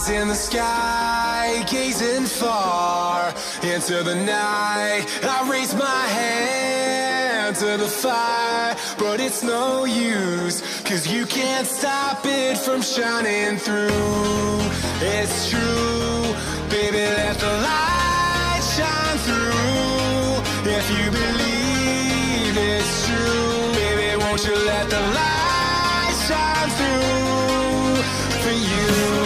in the sky, gazing far into the night. I raise my hand to the fire, but it's no use, 'cause you can't stop it from shining through. It's true, baby, let the light shine through. If you believe it's true, baby, won't you let the light shine through for you.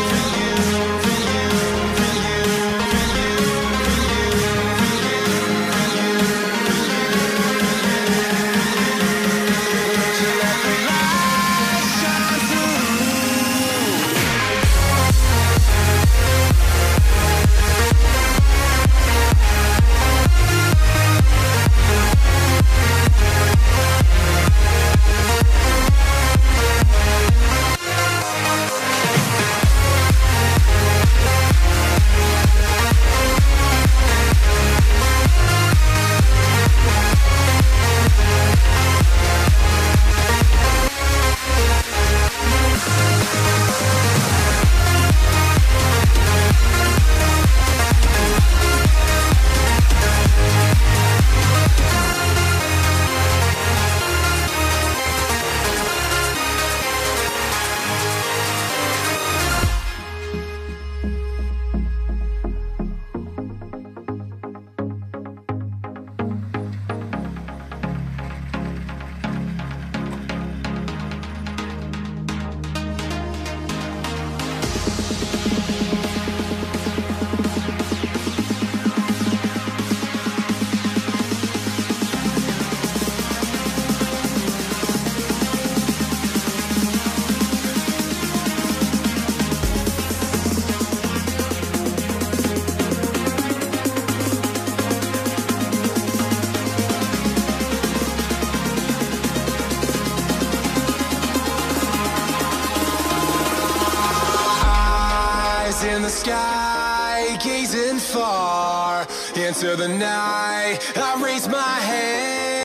In the sky, gazing far into the night. I raise my hand